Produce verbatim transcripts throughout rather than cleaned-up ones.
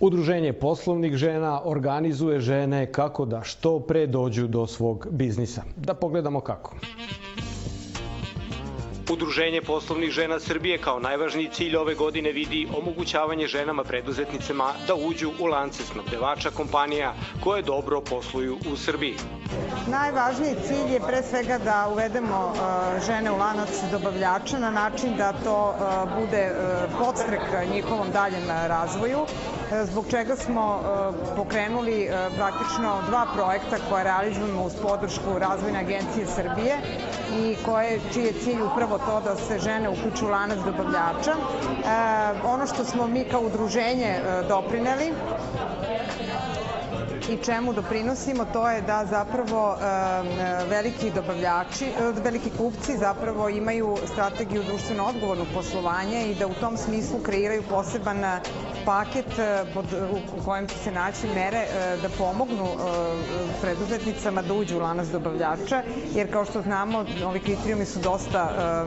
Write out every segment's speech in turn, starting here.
Udruženje poslovnih žena organizuje žene kako da što pre dođu do svog biznisa. Da pogledamo kako. Udruženje poslovnih žena Srbije kao najvažniji cilj ove godine vidi omogućavanje ženama preduzetnicama da uđu u lance snabdevača kompanija koje dobro posluju u Srbiji. Najvažniji cilj je pre svega da uvedemo žene u lanac dobavljača na način da to bude podstrek njihovom daljem razvoju, zbog čega smo pokrenuli praktično dva projekta koje realizujemo uz podršku Razvojne agencije Srbije i koje, čiji je cilj upravo to da se žene uključu u lanac dobavljača. Ono što smo mi kao udruženje doprineli i čemu doprinosimo, to je da zapravo veliki dobavljači, veliki kupci zapravo imaju strategiju društveno odgovornog poslovanja i da u tom smislu kreiraju poseban paket u kojem će se naći mere da pomognu preduzetnicama da uđu u lanac dobavljača, jer kao što znamo, ovi kriterijumi su dosta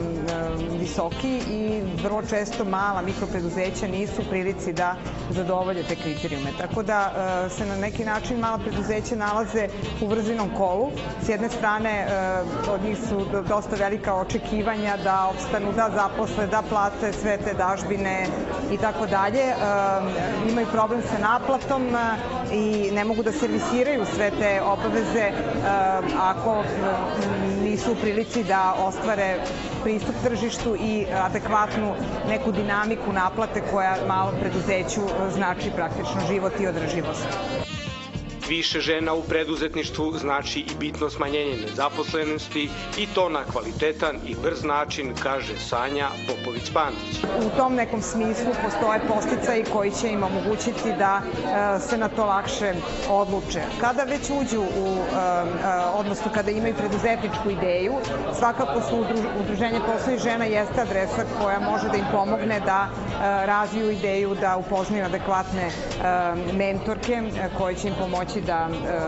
visoki i vrlo često mala mikropreduzeća nisu u prilici da zadovolje te kriterijume. Tako da se na neki način mala preduzeća nalaze u vrzinom kolu. S jedne strane, od njih su dosta velika očekivanja da opstanu, da zaposle, da plate sve te dažbine i tako dalje. Imaju problem sa naplatom i ne mogu da servisiraju sve te obaveze ako nisu u prilici da ostvare pristup tržištu i adekvatnu neku dinamiku naplate koja malom preduzeću znači praktično život i održivost. Više žena u preduzetništvu znači i bitno smanjenje nezaposlenosti i to na kvalitetan i brz način, kaže Sanja Popović-Pantić. U tom nekom smislu postoje podsticaji koji će im omogućiti da se na to lakše odluče. Kada već uđu u, odnosno kada imaju preduzetničku ideju, svakako su Udruženje poslovnih žena jeste adresa koja može da im pomogne da razviju ideju, da upoznaju adekvatne mentorke koje će im pomoći da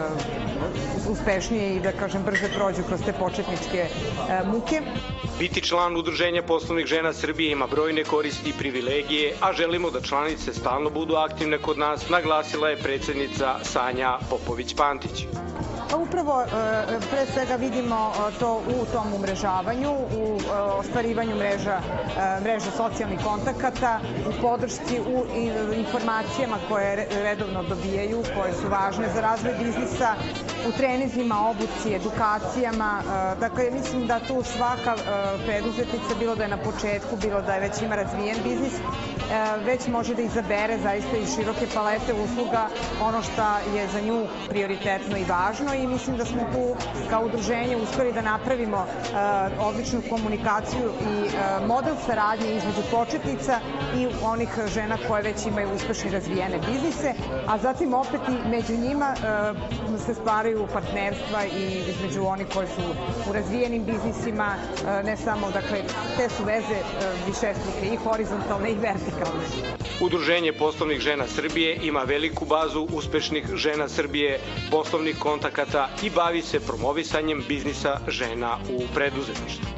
uspešnije i da kažem brže prođu kroz te početničke muke. Biti član Udruženja poslovnih žena Srbije ima brojne koristi i privilegije, a želimo da članice stalno budu aktivne kod nas, naglasila je predsednica Sanja Popović-Pantić. Pa upravo pre svega vidimo to u tom umrežavanju, u ostvarivanju mreža, mreža socijalnih kontakata, u podršci, u informacijama koje redovno dobijaju, koje su važne za razvoj biznisa, u trenizima, obuci, edukacijama. Dakle, mislim da tu svaka preduzetnica, bilo da je na početku, bilo da je već ima razvijen biznis, već može da izabere zaista iz široke palete usluga ono što je za nju prioritetno i važno i mislim da smo tu kao udruženje uspeli da napravimo odličnu komunikaciju i model saradnje između početnica i onih žena koje već imaju uspešno razvijene biznise, a zatim opet i među njima se stvaraju partnerstva i između onih koji su u razvijenim biznisima, ne samo, dakle, te su veze višestruke i horizontalne i vertikalne. Udruženje poslovnih žena Srbije ima veliku bazu uspešnih žena Srbije, poslovnih kontakata i bavi se promovisanjem biznisa žena u preduzetništvu.